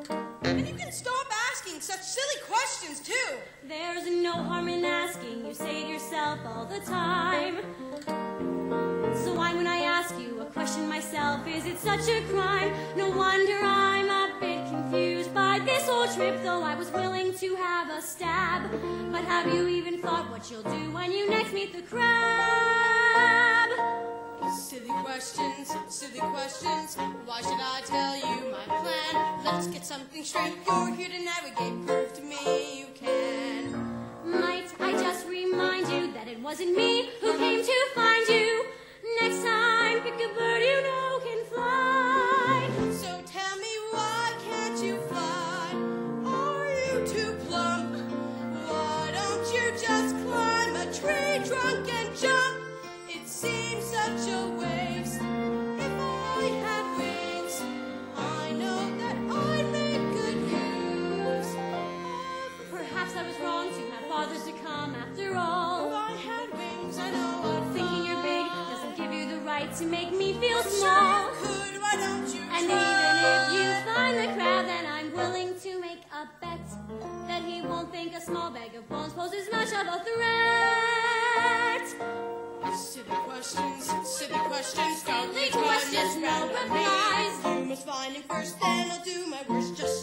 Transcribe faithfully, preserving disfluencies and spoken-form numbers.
And you can stop asking such silly questions, too. There's no harm in asking, you say to yourself all the time. So why when I ask you a question myself, is it such a crime? No wonder I'm a bit confused by this whole trip, though I was willing to have a stab. But have you even thought what you'll do when you next meet the crab? Silly questions, silly questions. Why should I tell you my plan? Let's get something straight. You're here to navigate. Prove to me you can. Might I just remind you that it wasn't me who came to find you? Next time, pick a bird you know can fly. So tell me, why can't you fly? Are you too plump? Why don't you just climb a tree trunk and jump? It seems such a waste. If I had wings, I know that I'd make good use. Perhaps I was wrong to have fathers to come after all. If I had wings, I know I'd Thinking fly. you're big doesn't give you the right to make me feel Sure small. you could, why don't you And try? even if you find the crab, then I'm willing to make a bet that he won't think a small bag of bones poses much of a threat. Silly questions, silly questions, don't Silly you try questions, this no round of me. replies. You must find him first, then I'll do my worst just